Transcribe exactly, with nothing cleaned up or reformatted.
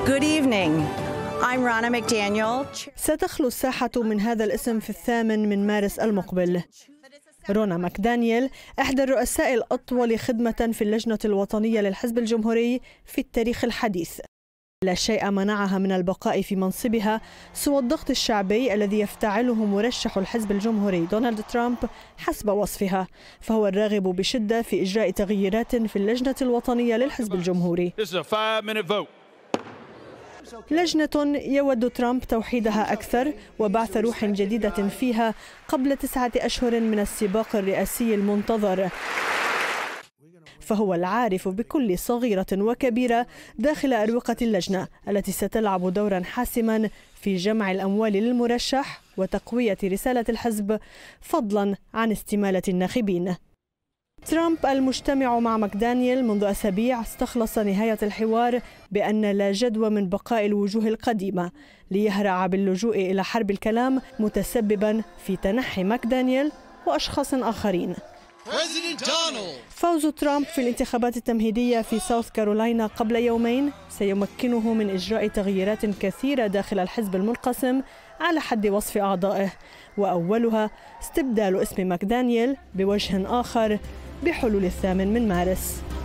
Good evening. I'm Ronna McDaniel. ستخلو الساحة من هذا الاسم في الثامن من مارس المقبل. رونا ماكدانييل إحدى الرؤساء الأطول خدمة في اللجنة الوطنية للحزب الجمهوري في التاريخ الحديث. لا شيء منعها من البقاء في منصبها سوى الضغط الشعبي الذي يفتعله مرشح الحزب الجمهوري دونالد ترامب حسب وصفها، فهو الراغب بشدة في إجراء تغييرات في اللجنة الوطنية للحزب الجمهوري. لجنة يود ترامب توحيدها أكثر وبعث روح جديدة فيها قبل تسعة أشهر من السباق الرئاسي المنتظر، فهو العارف بكل صغيرة وكبيرة داخل أروقة اللجنة التي ستلعب دورا حاسما في جمع الأموال للمرشح وتقوية رسالة الحزب فضلا عن استمالة الناخبين. ترامب المجتمع مع ماكدانييل منذ أسابيع استخلص نهاية الحوار بأن لا جدوى من بقاء الوجوه القديمة ليهرع باللجوء إلى حرب الكلام، متسببا في تنحي ماكدانييل وأشخاص آخرين. فوز ترامب في الانتخابات التمهيدية في ساوث كارولاينا قبل يومين سيمكنه من إجراء تغييرات كثيرة داخل الحزب المنقسم على حد وصف أعضائه، وأولها استبدال اسم ماكدانييل بوجه آخر بحلول الثامن من مارس.